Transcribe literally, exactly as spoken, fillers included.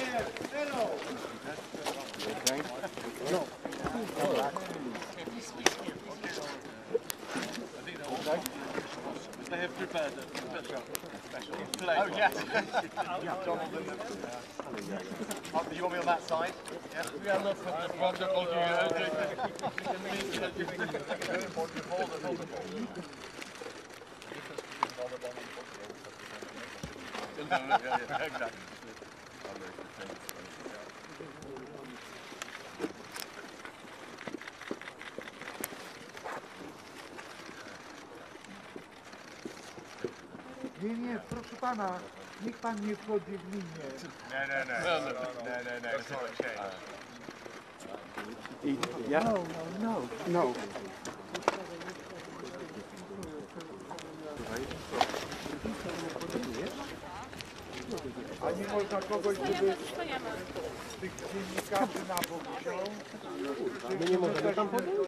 They have prepared a special, special flavour. Oh yes. Donald and oh, you want me on that side? Yes. We are not from the protocol. Exactly. Nie, nie, proszę pana, niech pan nie wchodzi w linię. No, no, no, no, no, no, no, no, it's not a change. Yeah? No, no, no. No. A nie można kogoś, żeby z tych dziennikarzy na bok wziął? My nie możemy